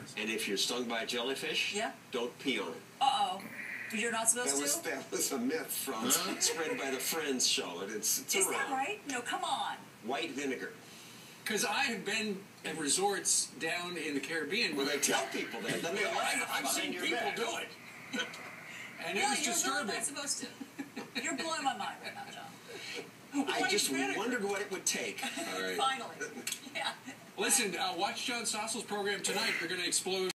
And if you're stung by a jellyfish, yeah, don't pee on it. Uh-oh. You're not supposed to? That was a myth from spread by the Friends show. It's Is that right? No, come on. White vinegar. Because I have been at resorts down in the Caribbean where they tell people that. I've seen people do it. And it was disturbing. You're really not supposed to. You're blowing my mind right now, John. I just wondered what it would take. All right. Finally. Yeah. Listen, watch John Stossel's program tonight. They're going to explode.